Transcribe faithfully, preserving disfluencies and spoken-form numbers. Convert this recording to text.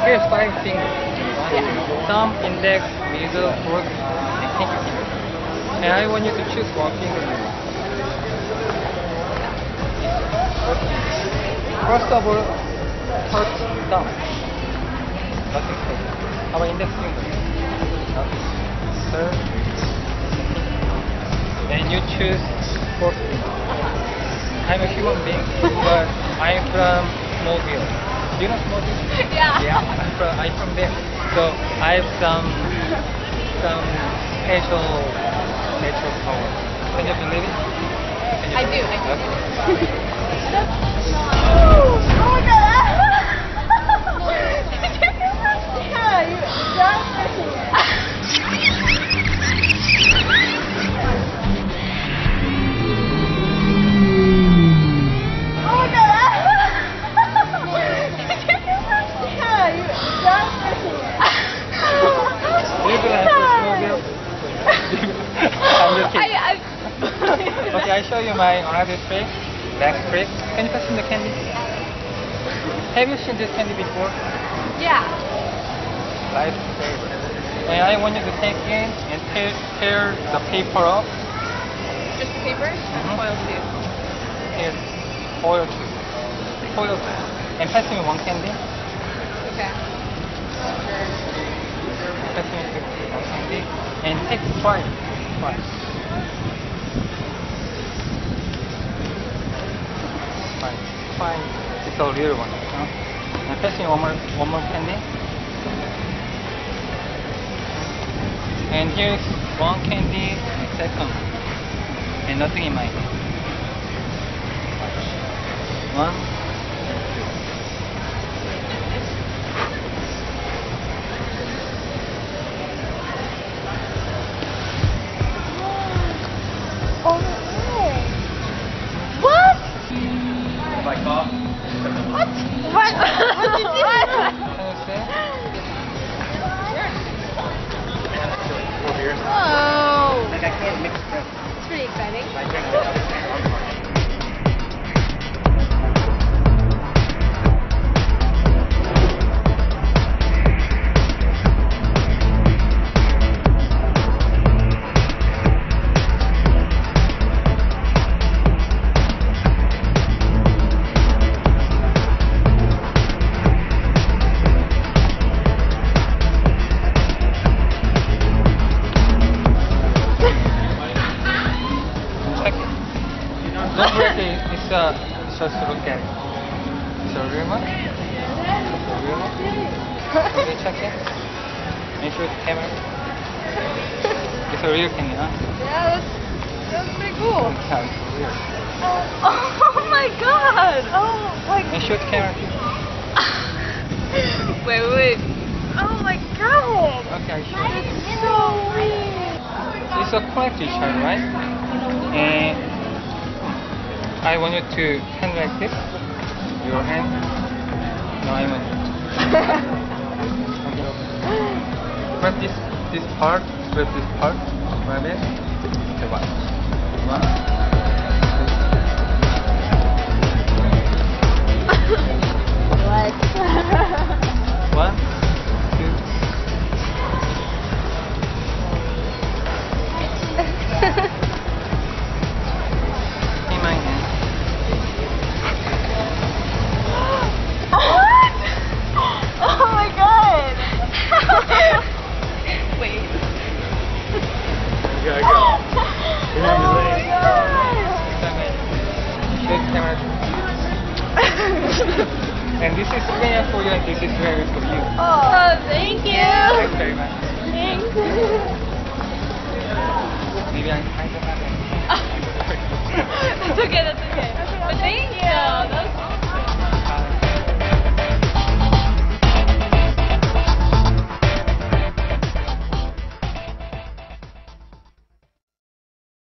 Here's five fingers. Thumb, index, middle, fourth, and pinky finger. And I want you to choose one finger. First of all, touch thumb. Nothing special. How about index finger? Nothing. Third. And you choose fourth finger. I'm a human being, but I'm from Mobile. Do you know Mobile? Yeah. Yeah. I'm from, I'm from there. So I have some some special special power. Can you believe it? Can you I believe do, it? I do. Okay. Oh my god! Did you do that? Yeah, you just missing it. Oh my god! Did you do that? Yeah, you just missing it. Do you believe I'm Mobile? I'm just kidding. I, I, Okay, I show you my another trick. Next trick. Can you pass me the candy? Have you seen this candy before? yeah. Life favorite. And I want you to take it and tear, tear the paper off. Just the paper? Mhm. Foil too. Here's foil tube. Foil tube. And pass me one candy. Okay. Pass me one candy. And take twice. Twice. Twice. Twice. It's a real one. Huh? And pass me one more, one more candy. And here's one candy, second. And nothing in my hand. One, two. Oh no! What? Like off. What? What? What did you do? Can you see? Oh! Like I can't mix them. It's pretty exciting. I can't. Don't break it. It's a, it's just look at it. It's a real one? It's a real one? Can you check it? Make sure the camera. It's a real candy, huh? Yeah, that's, that's pretty cool. Yeah, it's real. Oh my god! Oh my And show the camera too. Wait, wait. Oh my god! Okay, I show you. It's so weird. It's a collector child, right? And I want you to hand like this. Your hand. No, I want. Okay. Grab this this part. Grab this part. Grab it. Okay, one. One. What? One. Two. In my hand. What? Oh my god! Wait. Okay, I got it. Oh my god! Shake camera. And this is Korea for you and this is very for you. Oh, thank you! Thanks very much. Thanks. Maybe I'm kind of That's okay, that's okay. But thank you. That was